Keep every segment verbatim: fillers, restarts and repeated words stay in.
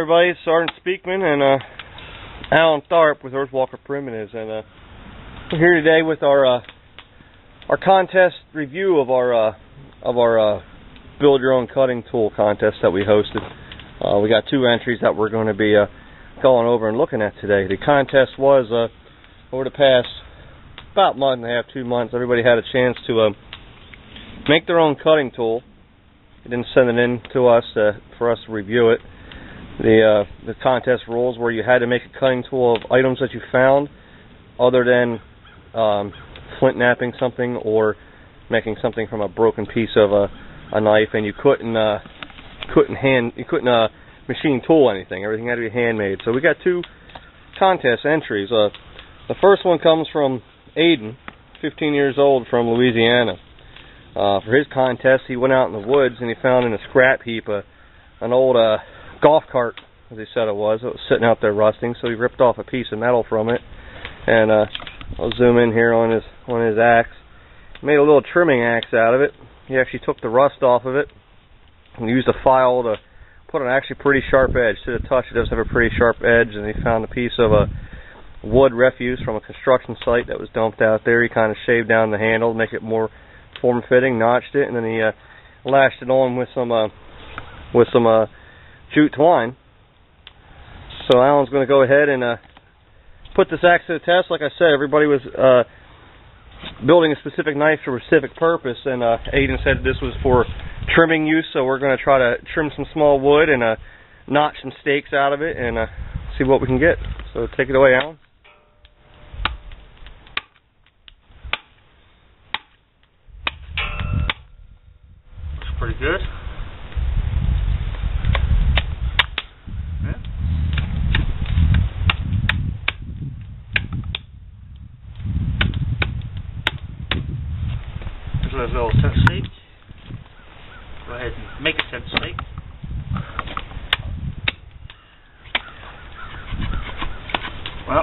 everybody, it's Sergeant Speakman and uh, Alan Tharp with Earthwalker Primitives, and uh, we're here today with our uh, our contest review of our uh, of our uh, build your own cutting tool contest that we hosted. Uh, we got two entries that we're going to be uh, going over and looking at today. The contest was uh, over the past about month and a half, two months. Everybody had a chance to uh, make their own cutting tool. They didn't send it in to us uh, for us to review it. The uh, the contest rules were you had to make a cutting tool of items that you found, other than um, flint knapping something or making something from a broken piece of a, a knife, and you couldn't uh, couldn't hand you couldn't uh, machine tool anything. Everything had to be handmade. So we got two contest entries. Uh, the first one comes from Aiden, fifteen years old, from Louisiana. Uh, for his contest, he went out in the woods and he found in a scrap heap a, an old uh, golf cart, as he said it was. It was sitting out there rusting, so he ripped off a piece of metal from it. And uh, I'll zoom in here on his on his axe. Made a little trimming axe out of it. He actually took the rust off of it and used a file to put an actually pretty sharp edge. To the touch, it does have a pretty sharp edge. And he found a piece of a wood refuse from a construction site that was dumped out there. He kind of shaved down the handle to make it more form-fitting, notched it, and then he uh, lashed it on with some uh, with some uh, jute twine. So Alan's going to go ahead and uh, put this axe to the test. Like I said, everybody was uh, building a specific knife for a specific purpose, and uh, Aiden said this was for trimming use, so we're going to try to trim some small wood and uh, notch some stakes out of it and uh, see what we can get. So take it away, Alan. Pretty good. Yeah. There's a little tent stake. Go ahead and make a tent stake. Well,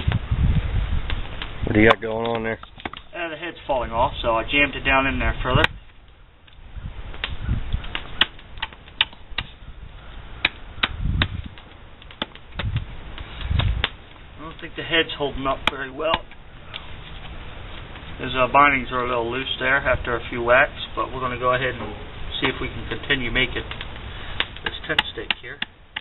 what do you got going on there? Uh, the head's falling off, so I jammed it down in there further. I think the head's holding up very well. His uh, bindings are a little loose there after a few whacks, but we're going to go ahead and see if we can continue making this tent stake here.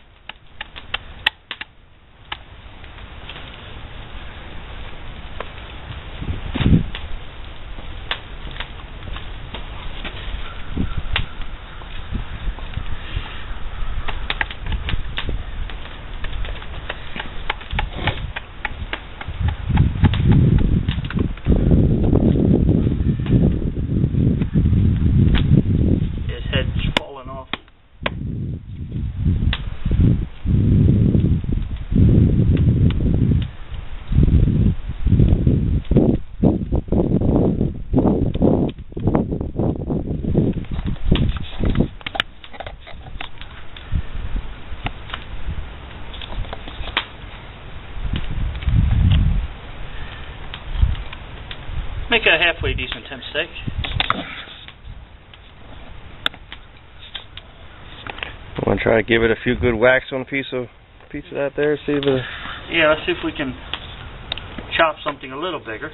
Make a halfway decent tent stake. I want to try to give it a few good whacks on a piece of piece of that there. See if it. Yeah, let's see if we can chop something a little bigger.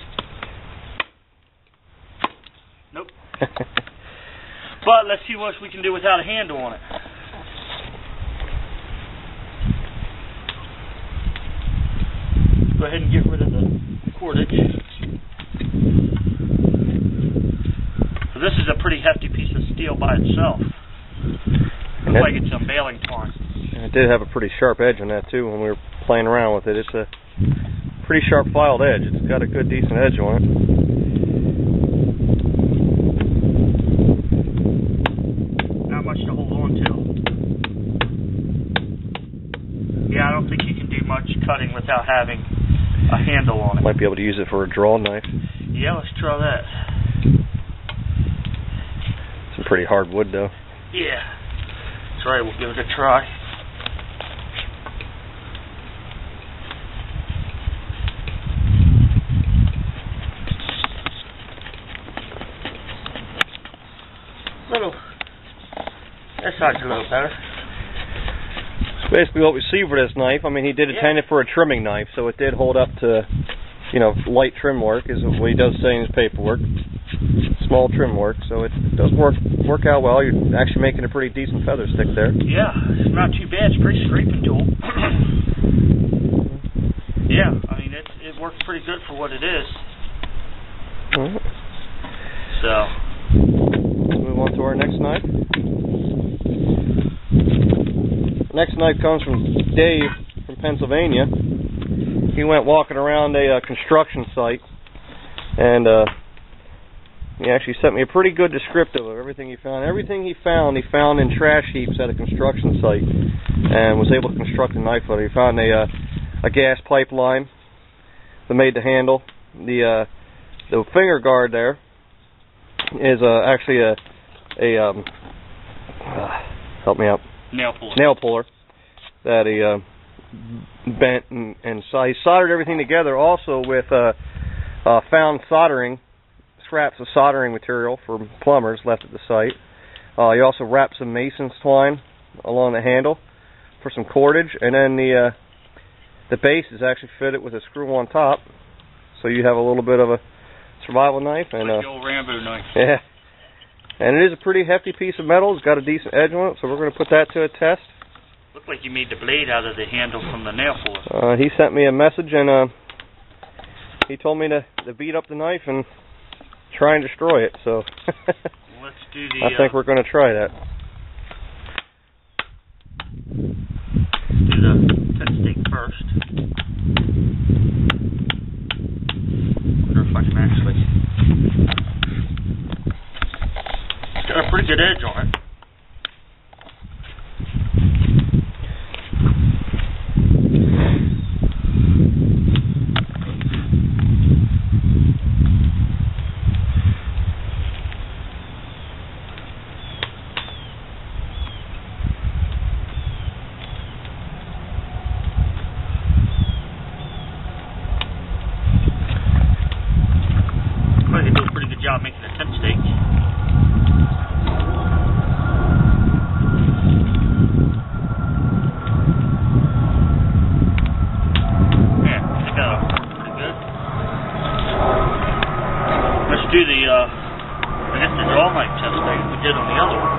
Nope. But let's see what we can do without a handle on it. Go ahead and get rid of the cordage. So this is a pretty hefty piece of steel by itself. Looks like it's some baling twine. And it did have a pretty sharp edge on that too when we were playing around with it. It's a pretty sharp filed edge. It's got a good decent edge on it. Not much to hold on to. Yeah, I don't think you can do much cutting without having a handle on it. Might be able to use it for a draw knife. Yeah, let's try that. Some pretty hard wood though. Yeah. That's right, we'll give it a try. Little, that side's a little better. basically what we see for this knife. I mean, he did intend it for a trimming knife, so it did hold up to, you know, light trim work, is what he does say in his paperwork. Small trim work, so it does work work out well. You're actually making a pretty decent feather stick there. Yeah, it's not too bad. It's a pretty scraping tool. Yeah, I mean, it, it works pretty good for what it is. All right. So, let's move on to our next knife. Next knife comes from Dave from Pennsylvania. He went walking around a uh, construction site, and uh, he actually sent me a pretty good descriptive of everything he found. Everything he found, he found in trash heaps at a construction site, and was able to construct a knife with it. He found a uh, a gas pipeline that made the handle. The uh, the finger guard there is uh, actually a a um, uh, help me out. Nail puller. Nail puller that he uh, bent and, and so he soldered everything together. Also with uh, uh, found soldering scraps of soldering material from plumbers left at the site. Uh, he also wrapped some mason's twine along the handle for some cordage, and then the uh, the base is actually fitted with a screw on top, so you have a little bit of a survival knife. And like uh, the old Rambo knife. Yeah. And it is a pretty hefty piece of metal. It's got a decent edge on it, so we're going to put that to a test. Looked like you made the blade out of the handle from the nail puller. Uh, he sent me a message, and uh, he told me to, to beat up the knife and try and destroy it. So let's do the. I think uh, we're going to try that. Do the test stick first. Wonder if I can actually. It's got a pretty good edge on it. I think they do a pretty good job making a tent steak. Do the, uh, I guess the draw knife test thing we did on the other one.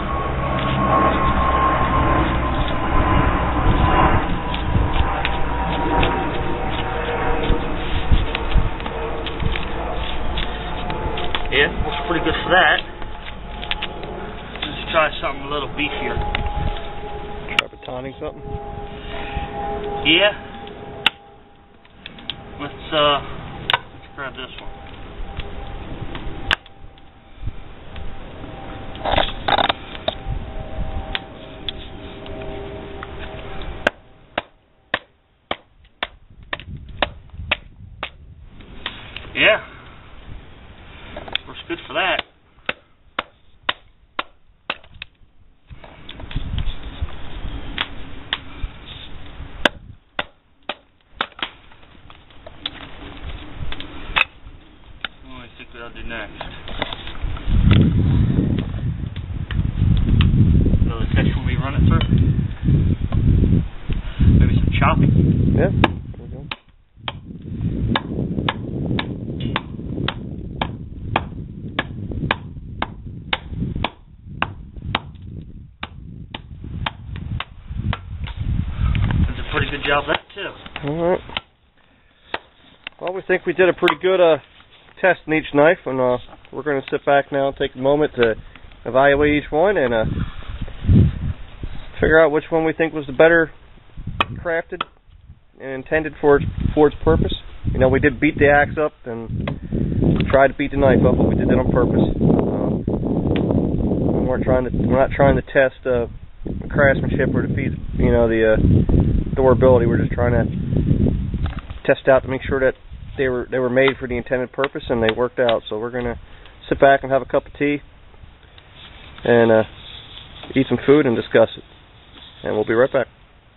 Yeah, looks pretty good for that. Let's try something a little beefier. Try batoning something? Yeah. Let's, uh, let's grab this one. Yeah, works good for that. What do I think I'll do next? Another test when we run it through? Maybe some chopping? Yeah. Pretty good job that too. Alright. Well, we think we did a pretty good uh, test in each knife, and uh, we're going to sit back now and take a moment to evaluate each one and uh, figure out which one we think was the better crafted and intended for its, for its purpose. You know, we did beat the axe up and tried to beat the knife up, but we did it on purpose. Uh, we weren't trying to. We're not trying to test uh, craftsmanship or defeat, you know, the uh, durability. We're just trying to test out to make sure that they were they were made for the intended purpose and they worked out. So we're gonna sit back and have a cup of tea and uh, eat some food and discuss it. And we'll be right back.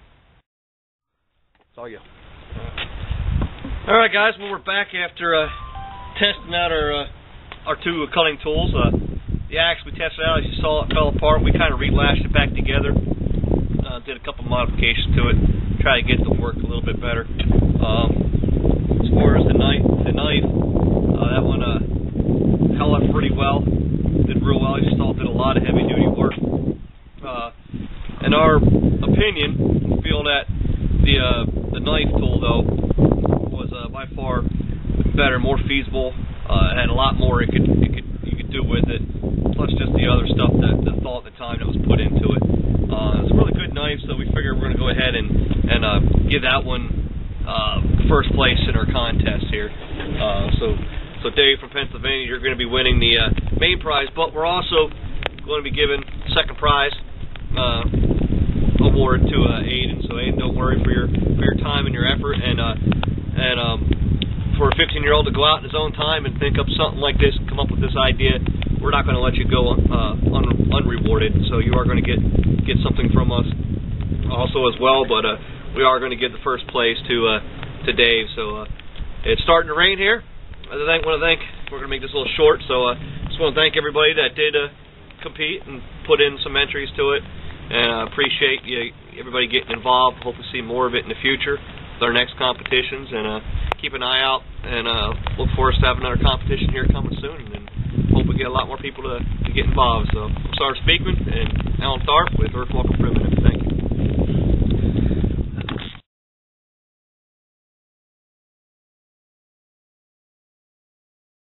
It's all you. All right, guys. Well, we're back after uh, testing out our uh, our two cutting tools. Uh, the axe we tested out, as you saw, it fell apart. We kind of relashed it back together. Uh, did a couple modifications to it, try to get it to work a little bit better. Um, as far as the knife, the knife, uh, that one uh, held up pretty well, did real well. He still did a lot of heavy duty work. Uh, in our opinion, we feel that the uh, the knife tool though was uh, by far better, more feasible. Uh, it had a lot more it could it could you could do with it. Plus just the other stuff, that the thought and the time that was put into it. Uh, it's a really good knife, so we figured we're going to go ahead and, and uh, give that one uh, first place in our contest here. Uh, so, so Dave from Pennsylvania, you're going to be winning the uh, main prize, but we're also going to be giving second prize uh, award to uh, Aiden. So Aiden, don't worry for your for your time and your effort, and uh, and um, for a fifteen-year-old to go out in his own time and think up something like this, come up with this idea. We're not going to let you go uh, un unrewarded, so you are going to get get something from us also as well. But uh, we are going to give the first place to uh, to Dave. So uh, it's starting to rain here. I want to thank. We're going to make this a little short, so I uh, just want to thank everybody that did uh, compete and put in some entries to it, and I uh, appreciate you, everybody getting involved. Hope to see more of it in the future with our next competitions, and uh, keep an eye out and uh, look for us to have another competition here coming soon. And hope we get a lot more people to, to get involved. So, I'm Sergeant Speakman and Alan Tharp with Earthwalker Primitive.